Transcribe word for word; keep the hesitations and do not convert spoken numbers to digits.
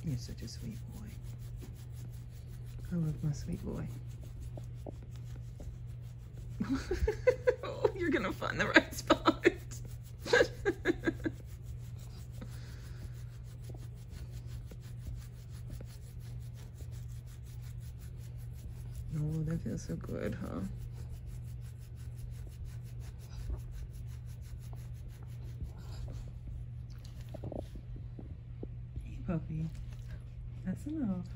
You're such a sweet boy. I love my sweet boy. Oh, you're gonna find the right spot. Oh, that feels so good, huh? Hey, puppy. That's enough.